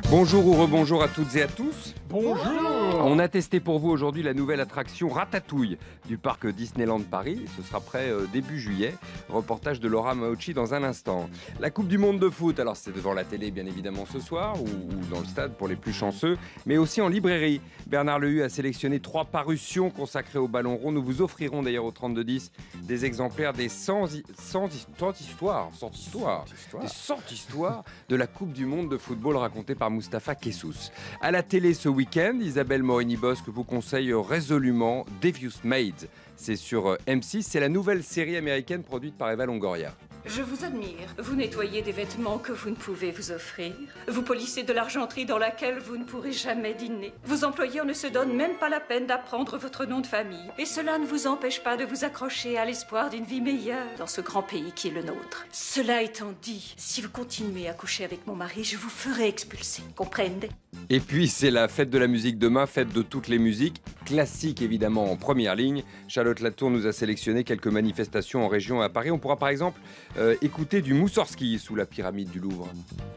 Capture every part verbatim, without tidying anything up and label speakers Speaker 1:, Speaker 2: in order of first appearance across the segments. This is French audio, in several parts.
Speaker 1: Bonjour ou rebonjour à toutes et à tous.
Speaker 2: Bonjour.
Speaker 1: On a testé pour vous aujourd'hui la nouvelle attraction Ratatouille du parc Disneyland Paris. Ce sera prêt euh, début juillet. Reportage de Laura Mauchi dans un instant. La Coupe du Monde de foot, alors c'est devant la télé bien évidemment ce soir ou, ou dans le stade pour les plus chanceux, mais aussi en librairie. Bernard Lehu a sélectionné trois parutions consacrées au ballon rond. Nous vous offrirons d'ailleurs au trente-deux dix des exemplaires des cent, cent, cent histoires, cent histoires, des cent histoires de la Coupe du Monde de football racontée par Mustapha Kessous. À la télé ce week-end, Isabelle Morini-Bosque vous conseille résolument Devious Maids. C'est sur M six, c'est la nouvelle série américaine produite par Eva Longoria.
Speaker 3: Je vous admire. Vous nettoyez des vêtements que vous ne pouvez vous offrir. Vous polissez de l'argenterie dans laquelle vous ne pourrez jamais dîner. Vos employeurs ne se donnent même pas la peine d'apprendre votre nom de famille. Et cela ne vous empêche pas de vous accrocher à l'espoir d'une vie meilleure dans ce grand pays qui est le nôtre. Cela étant dit, si vous continuez à coucher avec mon mari, je vous ferai expulser. Comprenez ?
Speaker 1: Et puis c'est la fête de la musique demain, fête de toutes les musiques, classique évidemment en première ligne. Charlotte Latour nous a sélectionné quelques manifestations en région et à Paris. On pourra par exemple euh, écouter du Moussorski sous la pyramide du Louvre.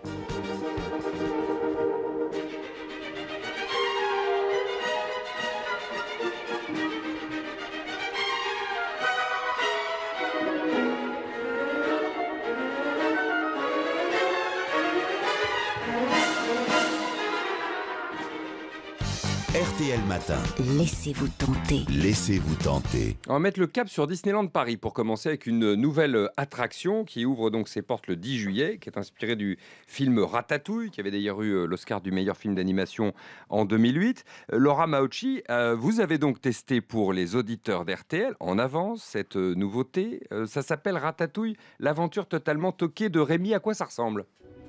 Speaker 4: R T L Matin.
Speaker 5: Laissez-vous tenter.
Speaker 4: Laissez-vous tenter.
Speaker 1: On va mettre le cap sur Disneyland Paris pour commencer avec une nouvelle attraction qui ouvre donc ses portes le dix juillet, qui est inspirée du film Ratatouille, qui avait d'ailleurs eu l'Oscar du meilleur film d'animation en deux mille huit. Laura Mauchi, euh, vous avez donc testé pour les auditeurs d'R T L en avance cette nouveauté. Euh, ça s'appelle Ratatouille, l'aventure totalement toquée de Rémi. À quoi ça ressemble ?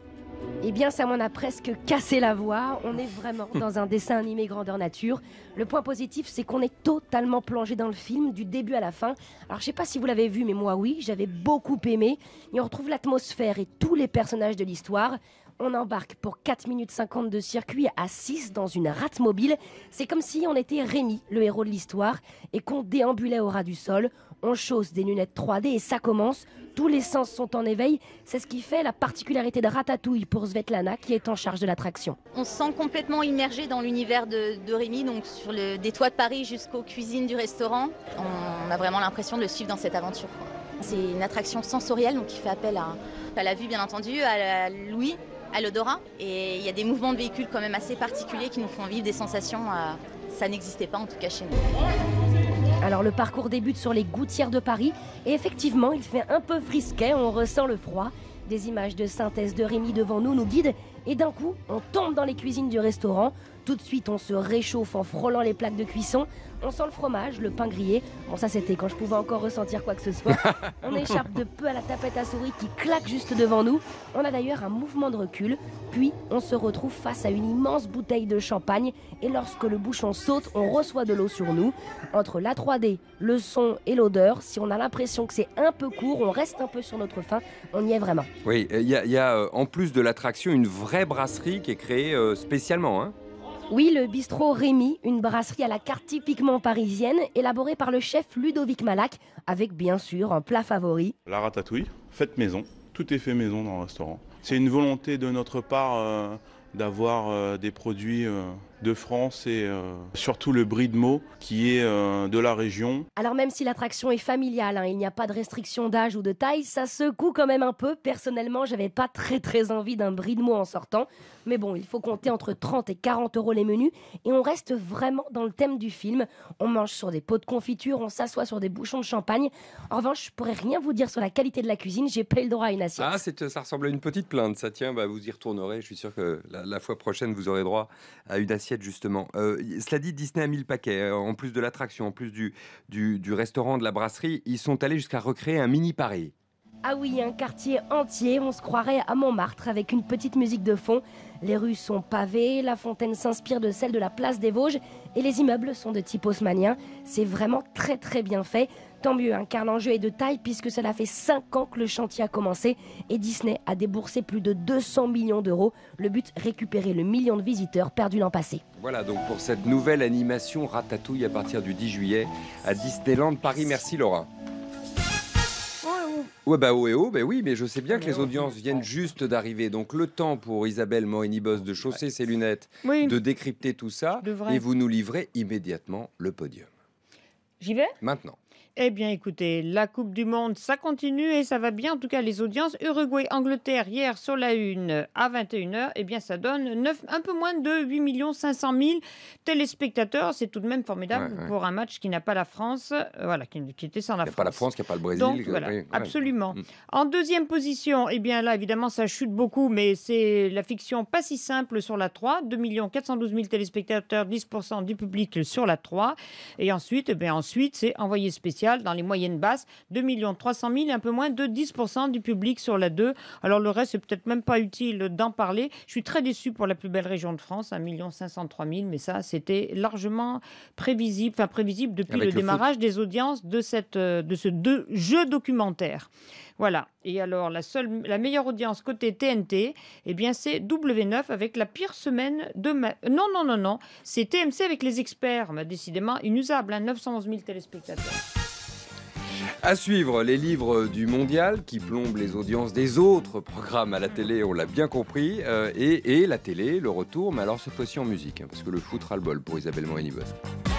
Speaker 2: Eh bien, ça m'en a presque cassé la voix. On est vraiment dans un dessin animé grandeur nature. Le point positif, c'est qu'on est totalement plongé dans le film, du début à la fin. Alors, je sais pas si vous l'avez vu, mais moi, oui, j'avais beaucoup aimé. Et on retrouve l'atmosphère et tous les personnages de l'histoire. On embarque pour quatre minutes cinquante de circuit à six dans une rate mobile. C'est comme si on était Rémi, le héros de l'histoire, et qu'on déambulait au ras du sol. On chausse des lunettes trois D et ça commence. Tous les sens sont en éveil. C'est ce qui fait la particularité de Ratatouille pour Svetlana, qui est en charge de l'attraction.
Speaker 6: On se sent complètement immergé dans l'univers de, de Rémi, donc sur le, des toits de Paris jusqu'aux cuisines du restaurant. On a vraiment l'impression de le suivre dans cette aventure. C'est une attraction sensorielle, donc qui fait appel à, à la vue, bien entendu, à l'ouïe, à l'odorat. Et il y a des mouvements de véhicules quand même assez particuliers qui nous font vivre des sensations. Euh, ça n'existait pas, en tout cas chez nous.
Speaker 2: Alors le parcours débute sur les gouttières de Paris et effectivement il fait un peu frisquet, on ressent le froid. Des images de synthèse de Rémi devant nous nous guident et d'un coup on tombe dans les cuisines du restaurant. Tout de suite on se réchauffe en frôlant les plaques de cuisson. On sent le fromage, le pain grillé. Bon ça c'était quand je pouvais encore ressentir quoi que ce soit. On échappe de peu à la tapette à souris qui claque juste devant nous. On a d'ailleurs un mouvement de recul. Puis on se retrouve face à une immense bouteille de champagne. Et lorsque le bouchon saute, on reçoit de l'eau sur nous. Entre la trois D, le son et l'odeur, si on a l'impression que c'est un peu court, on reste un peu sur notre faim. On y est vraiment.
Speaker 1: Oui, il y a, y a en plus de l'attraction une vraie brasserie qui est créée euh, spécialement, hein.
Speaker 2: Oui, le bistrot Rémi, une brasserie à la carte typiquement parisienne, élaborée par le chef Ludovic Malac, avec bien sûr un plat favori.
Speaker 7: La ratatouille, faite maison. Tout est fait maison dans le restaurant. C'est une volonté de notre part euh, d'avoir euh, des produits euh, de France et euh, surtout le brie de Meaux qui est euh, de la région.
Speaker 2: Alors même si l'attraction est familiale, hein, il n'y a pas de restriction d'âge ou de taille, ça secoue quand même un peu. Personnellement, j'avais pas très très envie d'un brie de Meaux en sortant. Mais bon, il faut compter entre trente et quarante euros les menus et on reste vraiment dans le thème du film. On mange sur des pots de confiture, on s'assoit sur des bouchons de champagne. En revanche, je pourrais rien vous dire sur la qualité de la cuisine, j'ai pas eu le droit à une assiette.
Speaker 1: Ah, c'est, ça ressemble à une petite plainte, ça tient, bah, vous y retournerez. Je suis sûr que la, la fois prochaine, vous aurez droit à une assiette justement. Euh, cela dit, Disney a mis le paquet. En plus de l'attraction, en plus du, du, du restaurant, de la brasserie, ils sont allés jusqu'à recréer un mini Paris.
Speaker 2: Ah oui, un quartier entier, on se croirait à Montmartre avec une petite musique de fond. Les rues sont pavées, la fontaine s'inspire de celle de la place des Vosges et les immeubles sont de type haussmannien. C'est vraiment très très bien fait. Tant mieux, hein, car l'enjeu est de taille puisque cela fait cinq ans que le chantier a commencé et Disney a déboursé plus de deux cents millions d'euros. Le but, récupérer le million de visiteurs perdus l'an passé.
Speaker 1: Voilà donc pour cette nouvelle animation Ratatouille à partir du dix juillet à Disneyland Paris. Merci Laura.
Speaker 2: Ouais, ouais.
Speaker 1: Ouais, bah oh et oh, bah oui, mais je sais bien que les audiences viennent juste d'arriver. Donc le temps pour Isabelle Morini-Bosse de chausser ses lunettes,
Speaker 8: Oui.
Speaker 1: de décrypter tout ça,
Speaker 8: Devrait.
Speaker 1: et vous nous livrez immédiatement le podium.
Speaker 8: J'y vais?
Speaker 1: Maintenant.
Speaker 8: Eh bien, écoutez, la Coupe du Monde, ça continue et ça va bien. En tout cas, les audiences. Uruguay-Angleterre, hier, sur la une, à vingt et une heures, eh bien, ça donne neuf, un peu moins de huit millions cinq cent mille téléspectateurs. C'est tout de même formidable
Speaker 1: Ouais, ouais.
Speaker 8: pour un match qui n'a pas la France, euh, voilà, qui, qui était sans la
Speaker 1: Il n'y a
Speaker 8: France.
Speaker 1: pas la France, il n'y a pas le Brésil.
Speaker 8: Donc,
Speaker 1: euh,
Speaker 8: voilà,
Speaker 1: oui, ouais.
Speaker 8: absolument.
Speaker 1: Mm.
Speaker 8: En deuxième position, eh bien là, évidemment, ça chute beaucoup, mais c'est la fiction pas si simple sur la trois. deux millions quatre cent douze mille téléspectateurs, dix pour cent du public sur la trois. Et ensuite, eh bien, ensuite c'est envoyé spécial dans les moyennes basses, deux millions trois cent mille, un peu moins de dix pour cent du public sur la deux. Alors le reste, c'est peut-être même pas utile d'en parler. Je suis très déçu pour la plus belle région de France, un million cinq cent trois mille, mais ça, c'était largement prévisible, enfin prévisible depuis
Speaker 1: Avec
Speaker 8: le,
Speaker 1: le
Speaker 8: démarrage des audiences de, cette, euh, de ce deux jeu documentaire. Voilà. Et alors, la, seule, la meilleure audience côté T N T, eh bien, c'est W neuf avec la pire semaine de ma... Non, non, non, non. C'est T M C avec les experts. Mais décidément, inusable, hein, neuf cent onze mille téléspectateurs.
Speaker 1: À suivre, les livres du mondial qui plombent les audiences des autres programmes à la télé, on l'a bien compris. Euh, et, et la télé, le retour, mais alors cette fois-ci en musique, hein, parce que le foot ras le bol pour Isabelle Morini-Bosse.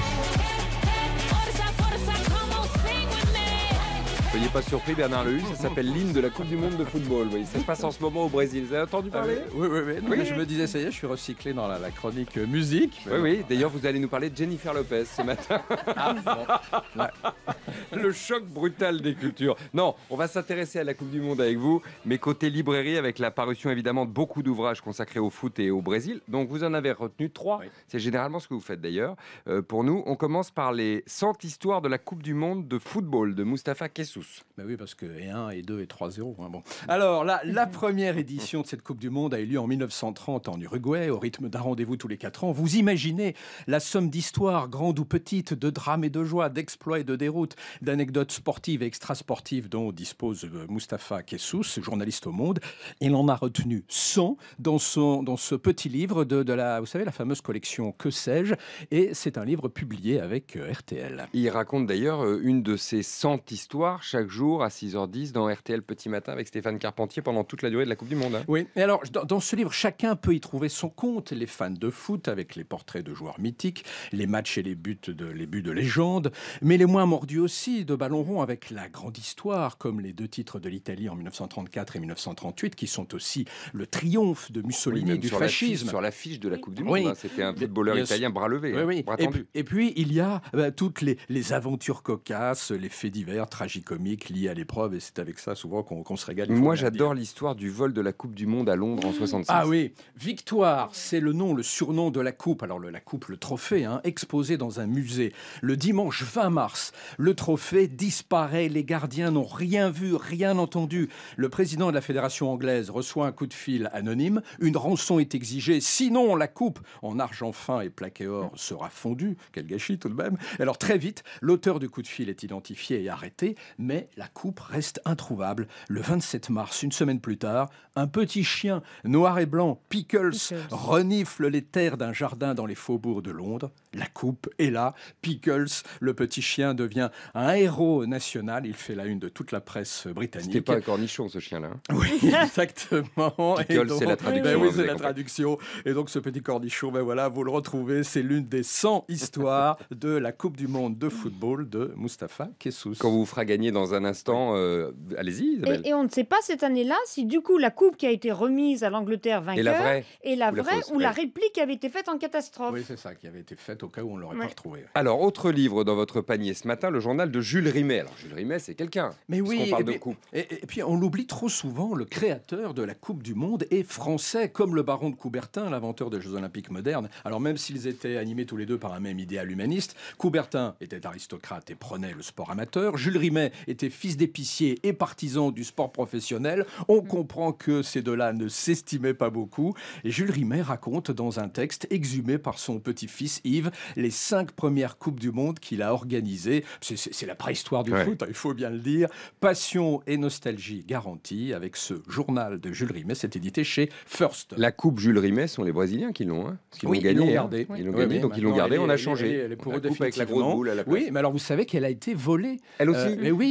Speaker 1: Soyez pas surpris, Bernard Lehu, ça s'appelle l'hymne de la Coupe du Monde de football. Oui, ça se passe en ce moment au Brésil. Vous avez entendu parler?
Speaker 9: Ah oui, oui, oui. Non,
Speaker 1: Oui.
Speaker 9: mais je me disais, ça y est, je suis recyclé dans la, la chronique euh, musique.
Speaker 1: Oui, oui. D'ailleurs, vous allez nous parler de Jennifer Lopez ce matin.
Speaker 9: Ah, bon. Ouais.
Speaker 1: Le choc brutal des cultures. Non, on va s'intéresser à la Coupe du Monde avec vous, mais côté librairie, avec la parution évidemment de beaucoup d'ouvrages consacrés au foot et au Brésil. Donc vous en avez retenu trois.
Speaker 9: Oui.
Speaker 1: C'est généralement ce que vous faites d'ailleurs. Euh, pour nous, on commence par les cent histoires de la Coupe du Monde de football de Mustapha Kessous.
Speaker 9: Ben oui, parce que et un, et deux, et trois, zéro. Hein, bon. Alors, la, la première édition de cette Coupe du Monde a eu lieu en mille neuf cent trente en Uruguay, au rythme d'un rendez-vous tous les quatre ans. Vous imaginez la somme d'histoires, grandes ou petites, de drames et de joie, d'exploits et de déroutes, d'anecdotes sportives et extrasportives dont dispose euh, Mustapha Kessous, journaliste au Monde. Il en a retenu cent dans, son, dans ce petit livre de, de la, vous savez, la fameuse collection Que sais-je. Et c'est un livre publié avec euh, R T L.
Speaker 1: Il raconte d'ailleurs euh, une de ces cent histoires chaque jour à six heures dix dans R T L Petit Matin avec Stéphane Carpentier pendant toute la durée de la Coupe du Monde. Hein.
Speaker 9: Oui, et alors dans, dans ce livre, chacun peut y trouver son compte. Les fans de foot avec les portraits de joueurs mythiques, les matchs et les buts de, les buts de légende, mais les moins mordus aussi de ballon rond avec la grande histoire, comme les deux titres de l'Italie en mille neuf cent trente-quatre et mille neuf cent trente-huit, qui sont aussi le triomphe de
Speaker 1: Oui,
Speaker 9: Mussolini,
Speaker 1: même
Speaker 9: du
Speaker 1: sur l'affiche-
Speaker 9: fascisme.
Speaker 1: Sur l'affiche de la Coupe du Monde,
Speaker 9: Oui.
Speaker 1: hein. C'était un footballeur
Speaker 9: Bien
Speaker 1: italien bras levé,
Speaker 9: Oui,
Speaker 1: hein,
Speaker 9: oui.
Speaker 1: bras
Speaker 9: Et,
Speaker 1: tendu.
Speaker 9: puis, et puis, il y a bah, toutes les, les aventures cocasses, les faits divers, tragicomiques liés à l'épreuve, et c'est avec ça souvent qu'on qu'on se régale. il faut
Speaker 1: Moi,
Speaker 9: bien le dire.
Speaker 1: j'adore l'histoire du vol de la Coupe du Monde à Londres en soixante-six.
Speaker 9: Ah oui, Victoire, c'est le nom, le surnom de la coupe. Alors le, la coupe, le trophée, hein, exposé dans un musée. Le dimanche vingt mars, le trophée disparaît. Les gardiens n'ont rien vu, rien entendu. Le président de la fédération anglaise reçoit un coup de fil anonyme. Une rançon est exigée. Sinon, la coupe, en argent fin et plaqué or, sera fondue. Quel gâchis tout de même. Alors très vite, l'auteur du coup de fil est identifié et arrêté. Mais la coupe reste introuvable. Le vingt-sept mars, une semaine plus tard, un petit chien noir et blanc, Pickles,
Speaker 8: Pickles.
Speaker 9: renifle les terres d'un jardin dans les faubourgs de Londres. La coupe est là. Pickles, le petit chien, devient un héros national. Il fait la une de toute la presse britannique.
Speaker 1: C'était pas un cornichon, ce chien-là. hein.
Speaker 9: Oui, exactement. Et
Speaker 1: Pickles,
Speaker 9: donc-
Speaker 1: c'est la traduction,
Speaker 9: Ben
Speaker 1: hein,
Speaker 9: oui,
Speaker 1: vous
Speaker 9: c'est
Speaker 1: avez
Speaker 9: la
Speaker 1: compris.
Speaker 9: traduction. Et donc, ce petit cornichon, ben voilà, vous le retrouvez. C'est l'une des cent histoires de la Coupe du Monde de football de Mustapha Kessous.
Speaker 1: Qu'on vous fera gagner dans un instant. euh, Allez-y, Isabelle.
Speaker 8: Et, et on ne sait pas cette année-là si du coup la coupe qui a été remise à l'Angleterre vainqueur
Speaker 1: Et la vraie
Speaker 8: est la
Speaker 1: ou la
Speaker 8: vraie
Speaker 1: fausse,
Speaker 8: ou la
Speaker 1: ouais.
Speaker 8: réplique qui avait été faite en catastrophe.
Speaker 9: Oui, c'est ça, qui avait été fait au cas où on ne l'aurait
Speaker 8: Ouais.
Speaker 9: pas retrouvé.
Speaker 1: Alors, autre livre dans votre panier ce matin, le journal de Jules Rimet. Alors, Jules Rimet, c'est quelqu'un.
Speaker 9: Mais
Speaker 1: Parce
Speaker 9: oui,
Speaker 1: qu'on parle
Speaker 9: et
Speaker 1: de
Speaker 9: puis-
Speaker 1: coupe.
Speaker 9: Et, et puis on l'oublie trop souvent, le créateur de la Coupe du Monde est français, comme le baron de Coubertin, l'inventeur des Jeux Olympiques modernes. Alors même s'ils étaient animés tous les deux par un même idéal humaniste, Coubertin était aristocrate et prônait le sport amateur. Jules Rimet était fils d'épicier et partisan du sport professionnel. On comprend que ces deux-là ne s'estimaient pas beaucoup. Et Jules Rimet raconte dans un texte exhumé par son petit-fils Yves les cinq premières Coupes du Monde qu'il a organisées. C'est- C'est c'est la préhistoire du
Speaker 1: Ouais.
Speaker 9: foot, il faut bien le dire. Passion et nostalgie garantie avec ce journal de Jules Rimet. C'est édité chez First.
Speaker 1: La coupe Jules Rimet, sont les Brésiliens qui l'ont. Hein, parce qu'ils
Speaker 9: Oui,
Speaker 1: l'ont
Speaker 9: ils l'ont
Speaker 1: gagné. hein.
Speaker 9: gardé.
Speaker 1: Ils l'ont
Speaker 9: Oui,
Speaker 1: gagné,
Speaker 9: oui,
Speaker 1: donc ils l'ont
Speaker 9: maintenant,
Speaker 1: gardé,
Speaker 9: elle
Speaker 1: on
Speaker 9: est-
Speaker 1: a
Speaker 9: elle est-
Speaker 1: changé.
Speaker 9: elle est pour
Speaker 1: La
Speaker 9: eux
Speaker 1: coupe avec la grosse
Speaker 9: définitivement.
Speaker 1: boule à la place.
Speaker 9: Oui, mais alors vous savez qu'elle a été volée.
Speaker 1: Elle aussi
Speaker 9: Euh, mais oui,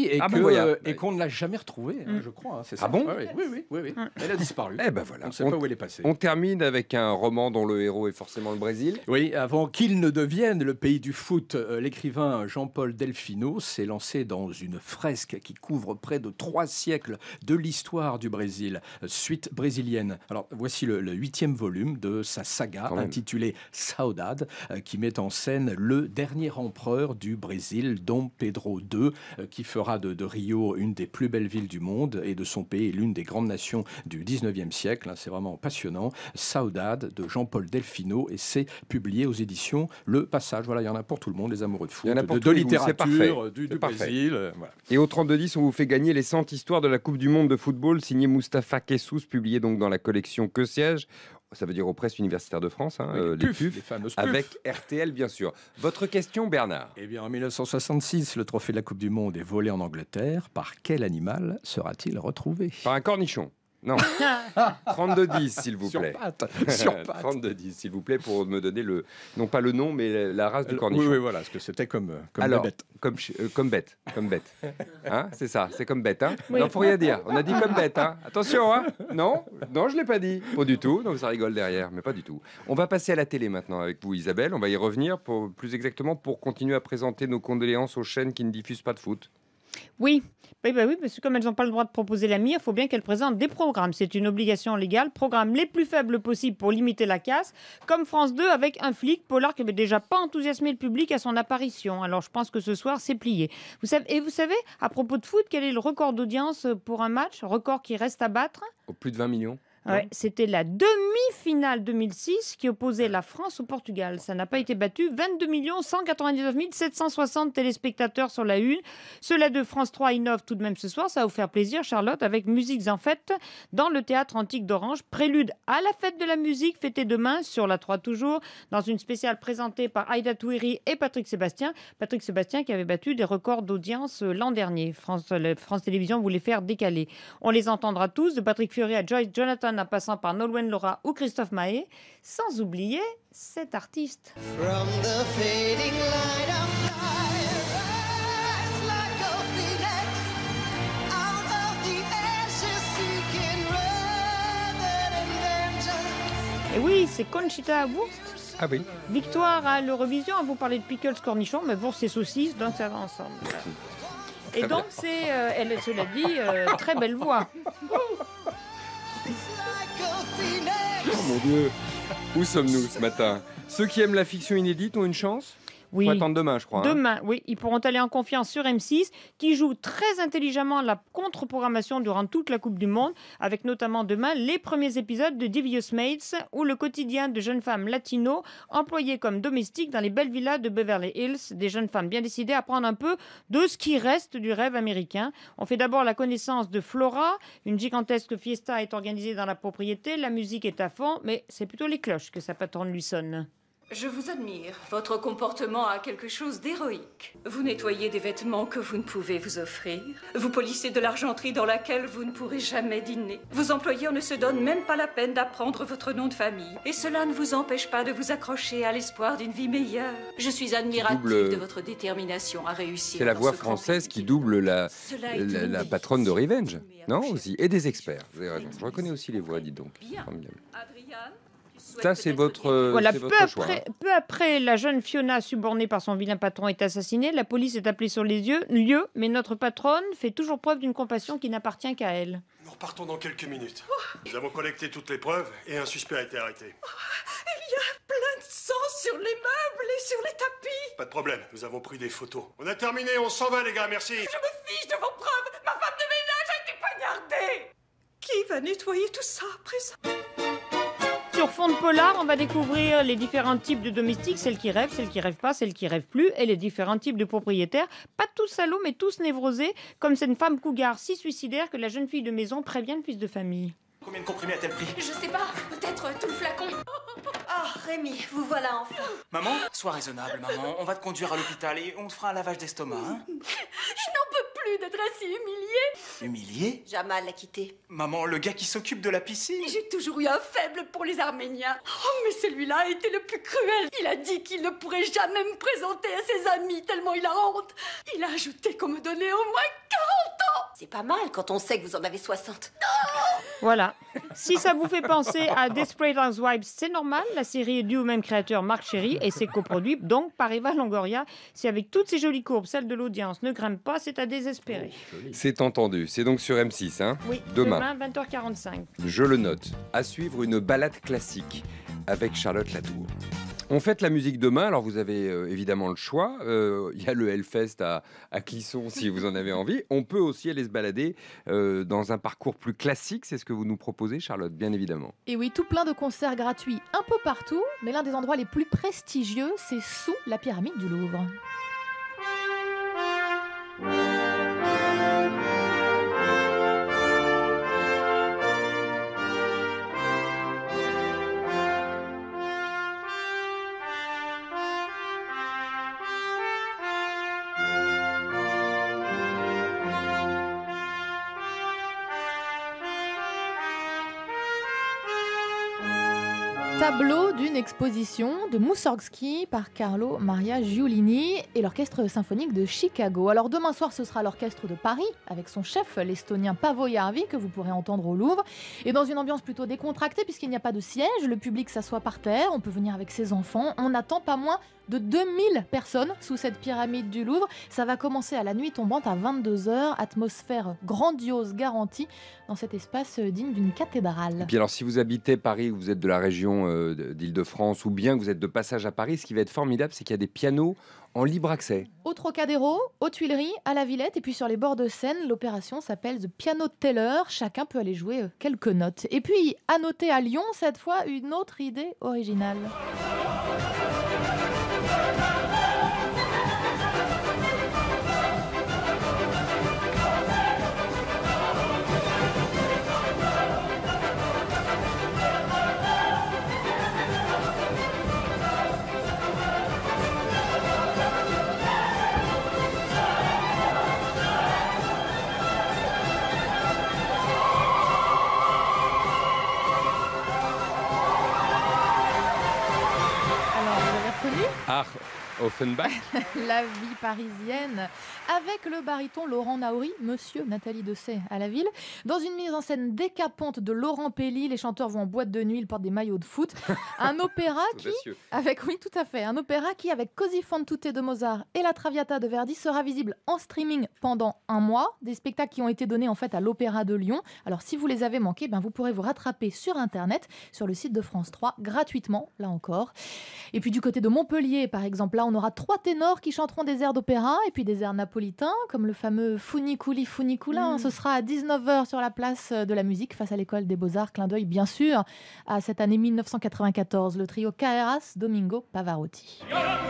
Speaker 9: Oui, et
Speaker 1: Ah
Speaker 9: que,
Speaker 1: ben voilà.
Speaker 9: euh, et qu'on ne l'a jamais retrouvée, hein,
Speaker 8: Mm.
Speaker 9: je crois. hein, c'est
Speaker 1: Ah
Speaker 9: ça.
Speaker 1: bon
Speaker 9: oui, oui, oui, oui, oui. Elle a disparu.
Speaker 1: Eh ben voilà.
Speaker 9: On ne sait
Speaker 1: On-
Speaker 9: pas où elle est passée.
Speaker 1: On termine avec un roman dont le héros est forcément le Brésil.
Speaker 9: Oui, avant qu'il ne devienne le pays du foot, euh, l'écrivain Jean-Paul Delfino s'est lancé dans une fresque qui couvre près de trois siècles de l'histoire du Brésil, euh, suite brésilienne. Alors voici le, le huitième volume de sa saga
Speaker 1: Quand même.
Speaker 9: intitulée Saudade, euh, qui met en scène le dernier empereur du Brésil, Dom Pedro deux, euh, qui fera de, de Rio une des plus belles villes du monde et de son pays l'une des grandes nations du dix-neuvième siècle. hein, C'est vraiment passionnant. Saudade de Jean-Paul Delfino, et c'est publié aux éditions Le Passage. Voilà, il y en a pour tout le monde, les amoureux de foot,
Speaker 1: Il y en a
Speaker 9: de,
Speaker 1: pour
Speaker 9: de
Speaker 1: tous les goûts, c'est parfait.
Speaker 9: littérature, du,
Speaker 1: C'est
Speaker 9: du
Speaker 1: parfait.
Speaker 9: Brésil. euh, voilà.
Speaker 1: Et au trente-deux dix, on vous fait gagner les cent histoires de la Coupe du Monde de football, signé Moustapha Kessous, publié donc dans la collection Que siège. Ça veut dire aux presses universitaires de France, hein,
Speaker 9: Oui,
Speaker 1: euh,
Speaker 9: les
Speaker 1: les
Speaker 9: pufs,
Speaker 1: P U F,
Speaker 9: les fameuses pufs.
Speaker 1: avec R T L bien sûr. Votre question, Bernard?
Speaker 9: Eh bien, en mille neuf cent soixante-six, le trophée de la Coupe du Monde est volé en Angleterre. Par quel animal sera-t-il retrouvé?
Speaker 1: Par un cornichon? Non. trente-deux dix, s'il vous
Speaker 9: Sur
Speaker 1: plaît.
Speaker 9: pattes. Sur pattes.
Speaker 1: trente-deux dix, s'il vous plaît, pour me donner le, non pas le nom, mais la race du
Speaker 9: Euh,
Speaker 1: cornichon.
Speaker 9: Oui, oui, voilà, parce que c'était comme, euh, comme
Speaker 1: Alors,
Speaker 9: la bête.
Speaker 1: Comme, ch- euh, comme bête, comme bête. Hein, c'est ça, c'est comme bête. Hein
Speaker 8: Oui.
Speaker 1: Non, faut rien dire. On a dit comme bête. Hein Attention, hein Non, non, je l'ai pas dit. Pas du tout. Donc ça rigole derrière, mais pas du tout. On va passer à la télé maintenant avec vous, Isabelle. On va y revenir, pour, plus exactement, pour continuer à présenter nos condoléances aux chaînes qui ne diffusent pas de foot.
Speaker 8: Oui. Oui, bah oui, parce que comme elles n'ont pas le droit de proposer la mire, il faut bien qu'elles présentent des programmes. C'est une obligation légale. Programmes les plus faibles possibles pour limiter la casse. Comme France deux avec Un flic, polar qui n'avait déjà pas enthousiasmé le public à son apparition. Alors je pense que ce soir, c'est plié. Vous savez, et vous savez, à propos de foot, quel est le record d'audience pour un match? Record qui reste à battre?
Speaker 1: Au plus de vingt millions.
Speaker 8: Ouais, c'était la demi-finale deux mille six qui opposait la France au Portugal. Ça n'a pas été battu. vingt-deux millions cent quatre-vingt-dix-neuf mille sept cent soixante téléspectateurs sur la une. Cela de France trois innove tout de même ce soir. Ça va vous faire plaisir, Charlotte, avec Musiques en fête dans le théâtre antique d'Orange. Prélude à la fête de la musique, fêtée demain sur la trois toujours, dans une spéciale présentée par Aïda Touiri et Patrick Sébastien. Patrick Sébastien qui avait battu des records d'audience euh, l'an dernier. France, le- France Télévisions voulait faire décaler. On les entendra tous, de Patrick Fiori à Joyce Jonathan, en passant par Nolwenn Laura ou Christophe Maé, sans oublier cet artiste.
Speaker 10: From the fading light of fire, rise like a phoenix, out of the ashes seeking rather than vengeance.
Speaker 8: Et oui, c'est Conchita Wurst.
Speaker 1: Ah oui.
Speaker 8: Victoire à l'Eurovision. Vous parlez de pickles cornichons, mais Wurst et saucisses, donc ça va ensemble. Et
Speaker 1: Très
Speaker 8: donc,
Speaker 1: bien.
Speaker 8: c'est, euh, elle, cela dit, euh, très belle voix.
Speaker 10: Like a phoenix.
Speaker 1: Oh mon Dieu. Où sommes-nous ce matin? Ceux qui aiment la fiction inédite ont une chance?
Speaker 8: Oui.
Speaker 1: Faut attendre demain, je crois. hein.
Speaker 8: Demain, oui, ils pourront aller en confiance sur M six, qui joue très intelligemment la contre-programmation durant toute la Coupe du Monde, avec notamment demain les premiers épisodes de Devious Maids, ou le quotidien de jeunes femmes latino employées comme domestiques dans les belles villas de Beverly Hills, des jeunes femmes bien décidées à prendre un peu de ce qui reste du rêve américain. On fait d'abord la connaissance de Flora, une gigantesque fiesta est organisée dans la propriété, la musique est à fond, mais c'est plutôt les cloches que sa patronne lui sonne.
Speaker 3: Je vous admire. Votre comportement a quelque chose d'héroïque. Vous nettoyez des vêtements que vous ne pouvez vous offrir. Vous polissez de l'argenterie dans laquelle vous ne pourrez jamais dîner. Vos employeurs ne se donnent même pas la peine d'apprendre votre nom de famille. Et cela ne vous empêche pas de vous accrocher à l'espoir d'une vie meilleure. Je suis admirative
Speaker 1: Double-
Speaker 3: de votre détermination à réussir.
Speaker 1: C'est la
Speaker 3: dans
Speaker 1: voix
Speaker 3: ce grand
Speaker 1: française
Speaker 3: pays.
Speaker 1: qui double la,
Speaker 3: Cela est
Speaker 1: la,
Speaker 3: une
Speaker 1: la
Speaker 3: délice.
Speaker 1: patronne de Revenge.
Speaker 3: Mais
Speaker 1: Non,
Speaker 3: accroché.
Speaker 1: aussi. Et des experts. Vous avez raison. Je reconnais aussi les voix, dites donc.
Speaker 3: Bien.
Speaker 1: Formidable.
Speaker 3: Adriane, tu souhaites
Speaker 1: Ça, c'est
Speaker 3: peut-être
Speaker 1: votre,
Speaker 3: dire-
Speaker 1: euh,
Speaker 8: Voilà,
Speaker 1: c'est
Speaker 8: peu
Speaker 1: votre choix.
Speaker 8: après, peu après, la jeune Fiona, subornée par son vilain patron, est assassinée. La police est appelée sur les yeux, lieux, mais notre patronne fait toujours preuve d'une compassion qui n'appartient qu'à elle.
Speaker 11: Nous repartons dans quelques minutes. Nous avons collecté toutes les preuves et un suspect a été arrêté.
Speaker 3: Il y a plein de sang sur les meubles et sur les tapis.
Speaker 11: Pas de problème, nous avons pris des photos. On a terminé, on s'en va les gars, merci.
Speaker 3: Je me fiche de vos preuves. Ma femme de ménage a été poignardée. Qui va nettoyer tout ça à présent?
Speaker 8: Sur fond de polar, on va découvrir les différents types de domestiques, celles qui rêvent, celles qui rêvent pas, celles qui rêvent plus, et les différents types de propriétaires. Pas tous salauds, mais tous névrosés, comme cette femme cougar si suicidaire que la jeune fille de maison prévient le fils de famille.
Speaker 11: Combien de comprimés a-t-elle pris?
Speaker 12: Je sais pas, peut-être tout le flacon.
Speaker 13: Ah, Rémi, vous voilà enfin.
Speaker 14: Maman, sois raisonnable, maman. On va te conduire à l'hôpital et on te fera un lavage d'estomac, hein?
Speaker 12: Je n'en peux plus fallu d'être ainsi humiliée.
Speaker 14: Humilié?
Speaker 13: Jamal l'a quitté.
Speaker 14: Maman, le gars qui s'occupe de la piscine.
Speaker 12: J'ai toujours eu un faible pour les Arméniens. Oh, mais celui-là a été le plus cruel. Il a dit qu'il ne pourrait jamais me présenter à ses amis tellement il a honte. Il a ajouté qu'on me donnait au moins quarante ans.
Speaker 13: C'est pas mal quand on sait que vous en avez soixante.
Speaker 8: Voilà. Si ça vous fait penser à Desperate Housewives, c'est normal. La série est due au même créateur, Marc Cherry, et c'est coproduit donc par Eva Longoria. Si avec toutes ces jolies courbes, celle de l'audience ne grimpe pas, c'est à désespérer.
Speaker 1: C'est entendu. C'est donc sur M six, hein
Speaker 8: Oui,
Speaker 1: demain.
Speaker 8: demain, vingt heures quarante-cinq.
Speaker 1: Je le note. À suivre une balade classique avec Charlotte Latour. On fête la musique demain, alors vous avez euh, évidemment le choix. Il euh, y a le Hellfest à, à Clisson si vous en avez envie. On peut aussi aller se balader euh, dans un parcours plus classique. C'est ce que vous nous proposez, Charlotte, bien évidemment.
Speaker 15: Et oui, tout plein de concerts gratuits un peu partout, mais l'un des endroits les plus prestigieux, c'est sous la pyramide du Louvre. Tableau d'une exposition de Moussorgsky par Carlo Maria Giulini et l'Orchestre symphonique de Chicago. Alors demain soir, ce sera l'Orchestre de Paris avec son chef, l'estonien Paavo Järvi, que vous pourrez entendre au Louvre. Et dans une ambiance plutôt décontractée puisqu'il n'y a pas de siège, le public s'assoit par terre, on peut venir avec ses enfants. On n'attend pas moins de deux mille personnes sous cette pyramide du Louvre. Ça va commencer à la nuit tombante à vingt-deux heures, atmosphère grandiose garantie dans cet espace digne d'une cathédrale.
Speaker 1: Et puis alors si vous habitez Paris, vous êtes de la région euh, d'Île-de-France ou bien que vous êtes de passage à Paris, ce qui va être formidable, c'est qu'il y a des pianos en libre accès.
Speaker 15: Au Trocadéro, aux Tuileries, à la Villette et puis sur les bords de Seine, l'opération s'appelle The Piano Teller. Chacun peut aller jouer quelques notes. Et puis, à noter à Lyon, cette fois, une autre idée originale.
Speaker 1: Ah, Offenbach.
Speaker 15: La vie parisienne, avec le baryton Laurent Naouri, monsieur Nathalie Dessay à la ville. Dans une mise en scène décapante de Laurent Pelli, les chanteurs vont en boîte de nuit, ils portent des maillots de foot. Un opéra qui, avec, oui, tout à fait, un opéra qui, avec Così fan tutte de Mozart et la Traviata de Verdi, sera visible en streaming pendant un mois. Des spectacles qui ont été donnés en fait à l'Opéra de Lyon. Alors, si vous les avez manqués, ben, vous pourrez vous rattraper sur Internet, sur le site de France trois, gratuitement, là encore. Et puis, du côté de Montpellier, par exemple, là, on aura trois ténors qui chanteront des airs d'opéra et puis des airs napolitains, comme le fameux Funiculi Funicula. Mmh. Ce sera à dix-neuf heures sur la place de la musique, face à l'école des Beaux-Arts. Clin d'œil, bien sûr, à cette année mille neuf cent quatre-vingt-quatorze, le trio Carreras Domingo Pavarotti.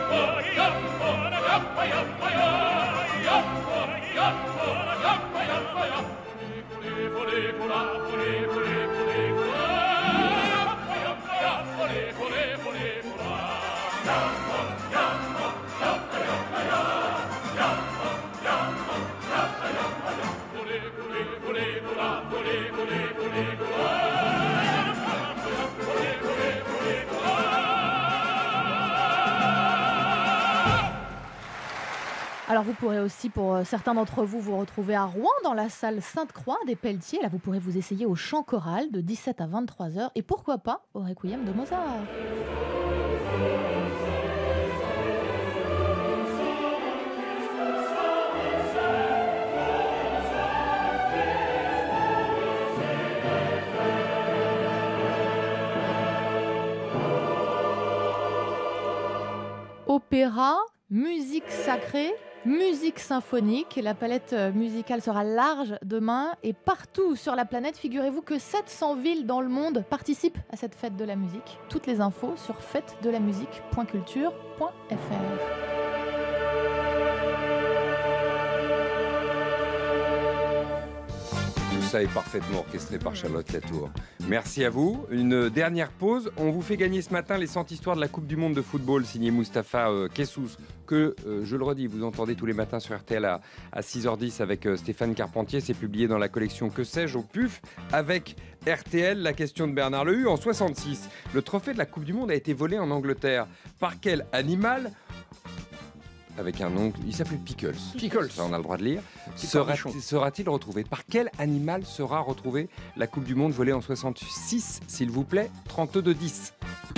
Speaker 15: Alors vous pourrez aussi, pour certains d'entre vous, vous retrouver à Rouen dans la salle Sainte-Croix des Pelletiers. Là, vous pourrez vous essayer au chant choral de dix-sept à vingt-trois heures et pourquoi pas au Requiem de Mozart. Opéra, musique sacrée, musique symphonique. La palette musicale sera large demain et partout sur la planète, figurez-vous que sept cents villes dans le monde participent à cette fête de la musique. Toutes les infos sur fête de la musique point culture point f r.
Speaker 1: ça est parfaitement orchestré par Charlotte Latour. Merci à vous. Une dernière pause. On vous fait gagner ce matin les cent histoires de la Coupe du Monde de football signé Mustapha euh, Kessous, que, euh, je le redis, vous entendez tous les matins sur R T L à, à six heures dix avec euh, Stéphane Carpentier. C'est publié dans la collection Que sais-je au P U F avec R T L. La question de Bernard Lehu. En soixante-six, le trophée de la Coupe du Monde a été volé en Angleterre. Par quel animal ? Avec un nom, il s'appelait Pickles.
Speaker 9: Pickles.
Speaker 1: Ça, on a le droit de lire.
Speaker 9: Petit
Speaker 1: Sera-
Speaker 9: cornichon.
Speaker 1: Sera-t-il retrouvé ? Par quel animal sera retrouvée la Coupe du Monde volée en soixante-six, s'il vous plaît ? trente-deux dix.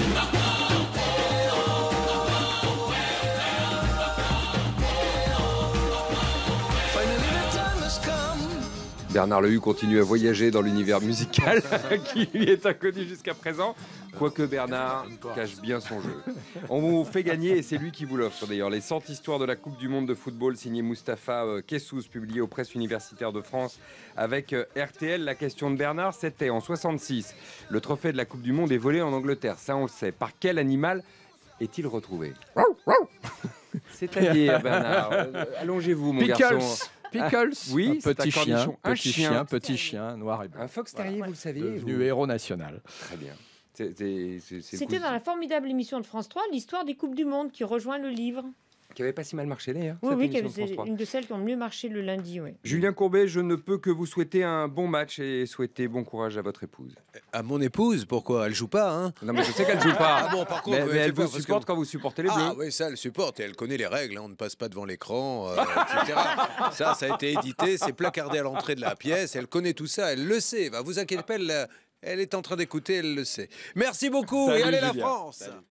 Speaker 1: Bernard Lehu continue à voyager dans l'univers musical qui lui est inconnu jusqu'à présent, quoique Bernard cache bien son jeu. On vous fait gagner, et c'est lui qui vous l'offre d'ailleurs, les cent histoires de la Coupe du Monde de football signé Mustapha euh, Kessous, publié aux Presses universitaires de France avec euh, R T L. La question de Bernard, c'était en soixante-six. Le trophée de la Coupe du Monde est volé en Angleterre, ça on le sait. Par quel animal est-il retrouvé ? C'est-à-dire, Bernard, euh, allongez-vous mon
Speaker 9: Pickles.
Speaker 1: garçon.
Speaker 9: Pickles,
Speaker 1: Ah, oui,
Speaker 9: un
Speaker 1: c'est
Speaker 9: petit chien,
Speaker 1: cornichon. Un
Speaker 9: petit chien, petit chien, noir et blanc.
Speaker 1: Un fox terrier, vous le saviez,
Speaker 9: Devenu
Speaker 1: vous
Speaker 9: héros national.
Speaker 1: Très bien. C'est- c'est- c'est- c'est
Speaker 8: C'était
Speaker 1: cool.
Speaker 8: dans la formidable émission de France trois, l'histoire des Coupes du Monde, qui rejoint le livre.
Speaker 1: Qui avait pas si mal marché d'ailleurs.
Speaker 8: Oui,
Speaker 1: cette
Speaker 8: oui,
Speaker 1: émission de
Speaker 8: c'est
Speaker 1: France trois.
Speaker 8: une de celles qui ont mieux marché le lundi. Oui.
Speaker 1: Julien Courbet, je ne peux que vous souhaiter un bon match et souhaiter bon courage à votre épouse.
Speaker 16: À mon épouse, pourquoi? Elle joue pas, hein?
Speaker 1: Non, mais je sais qu'elle joue pas.
Speaker 16: Ah bon, par contre,
Speaker 1: mais,
Speaker 16: ouais,
Speaker 1: mais elle
Speaker 16: c'est
Speaker 1: vous
Speaker 16: pas parce
Speaker 1: supporte
Speaker 16: que-
Speaker 1: quand vous supportez les Bleus.
Speaker 16: Ah oui, ça, elle supporte et elle connaît les règles. hein, On ne passe pas devant l'écran, euh, et cetera. Ça, ça a été édité, c'est placardé à l'entrée de la pièce. Elle connaît tout ça, elle le sait. Va vous inquiétez pas, elle, elle est en train d'écouter, elle le sait. Merci beaucoup
Speaker 1: Salut,
Speaker 16: et allez la
Speaker 1: Julien.
Speaker 16: France.
Speaker 1: Salut.